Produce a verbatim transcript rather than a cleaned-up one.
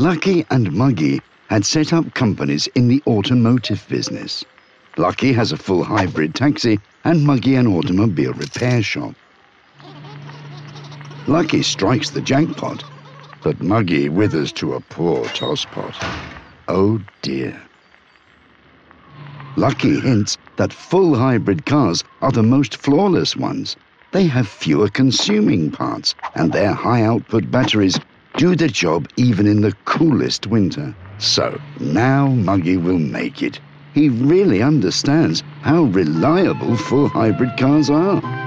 Lucky and Muggy had set up companies in the automotive business. Lucky has a full hybrid taxi and Muggy an automobile repair shop. Lucky strikes the jackpot, but Muggy withers to a poor tosspot. Oh dear. Lucky hints that full hybrid cars are the most flawless ones. They have fewer consuming parts, and their high-output batteries do the job even in the coolest winter. So now Muggy will make it. He really understands how reliable full hybrid cars are.